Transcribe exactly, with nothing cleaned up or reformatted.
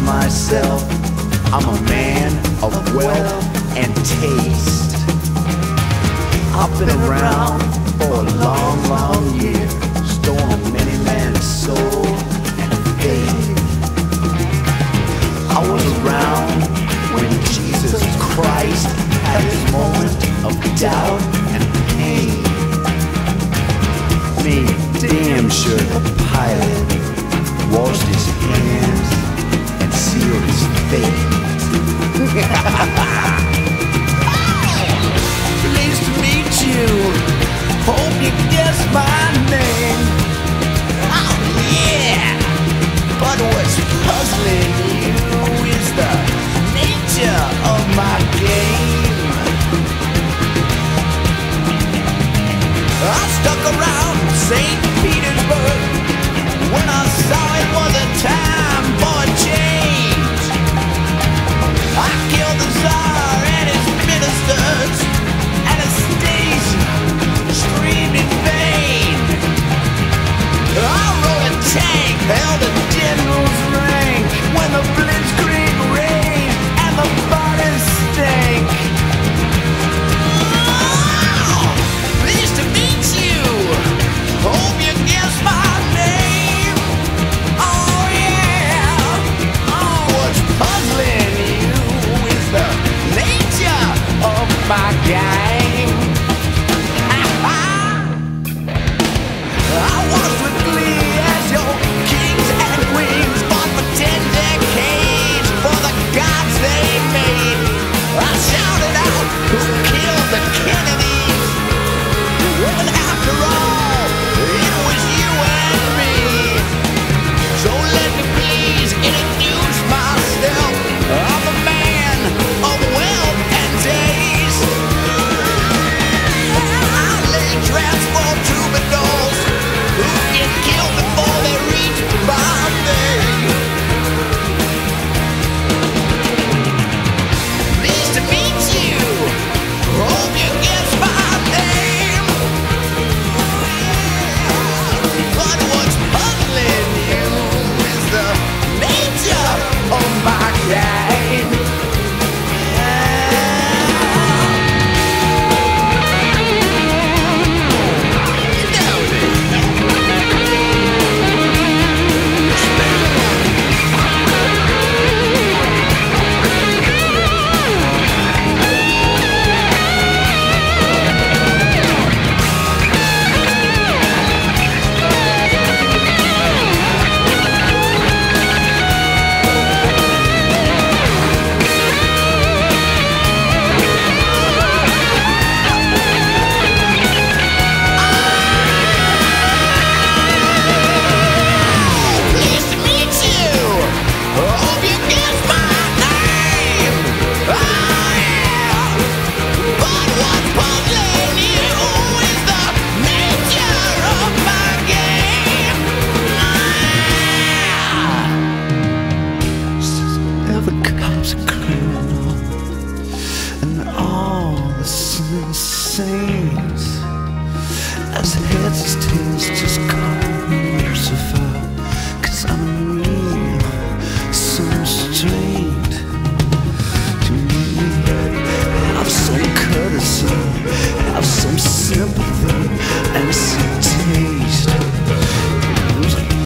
myself, I'm a man of wealth and taste. I've been around for a long, long year, stolen many man's soul and faith. I was around when Jesus Christ had his moment of doubt and pain. Made damn sure the pilot washed his hands and sealed his fate. Pleased to meet you. Hope you guess my name. Oh yeah. But what's puzzling you is the nature of my game. I stuck around Saint Petersburg when I saw it was a time for a change. I killed the Tsar and his ministers. Anastasia screamed in vain. I rode a tank, held a general's rank when the blitzkrieg rained and the bodies stank. Oh, pleased to meet you. Hope you guess my name. Oh yeah. Oh, what's puzzling you is the nature of my game. I was with glee as your kings and queens fought for ten decades for the gods they made. I shouted out, who killed the Kennedys? When after all, it was you and me. So let me please introduce myself. I'm a man of wealth and taste. I lay traps for troubadours who get killed before they reach my name. Pleased to meet you. Hope you guess my name. But what's puzzling you is the nature of my game. Pleased to meet you. Hope you guess my name. Oh yeah. But what's puzzling you is the nature of my game. Every cop's a criminal, and all the saints. As heads as tails, just call me Lucifer, 'cause I'm real, so strange to me. Have some courtesy, have some sympathy.